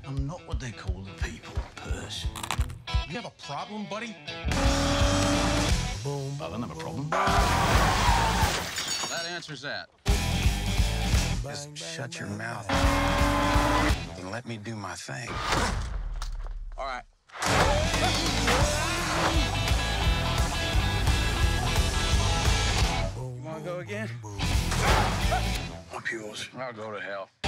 I'm not what they call the people person. You have a problem, buddy? Boom. I don't have a problem. That answers that. Just shut your mouth and let me do my thing. All right. You wanna go again? I'm yours. I'll go to hell.